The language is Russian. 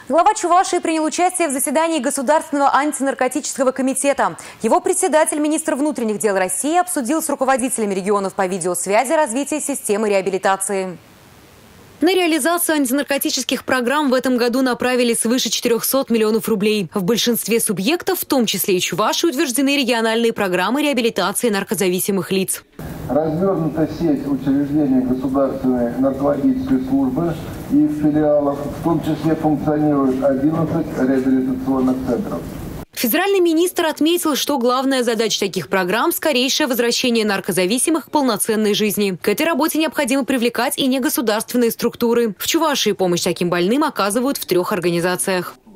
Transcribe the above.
Глава Чувашии принял участие в заседании Государственного антинаркотического комитета. Его председатель, министр внутренних дел России, обсудил с руководителями регионов по видеосвязи развитие системы реабилитации. На реализацию антинаркотических программ в этом году направили свыше 400 миллионов рублей. В большинстве субъектов, в том числе и Чувашии, утверждены региональные программы реабилитации наркозависимых лиц. Развернута сеть учреждений государственной наркологической службы и филиалов, в том числе функционирует 11 реабилитационных центров. Федеральный министр отметил, что главная задача таких программ – скорейшее возвращение наркозависимых к полноценной жизни. К этой работе необходимо привлекать и негосударственные структуры. В Чувашии помощь таким больным оказывают в 3 организациях.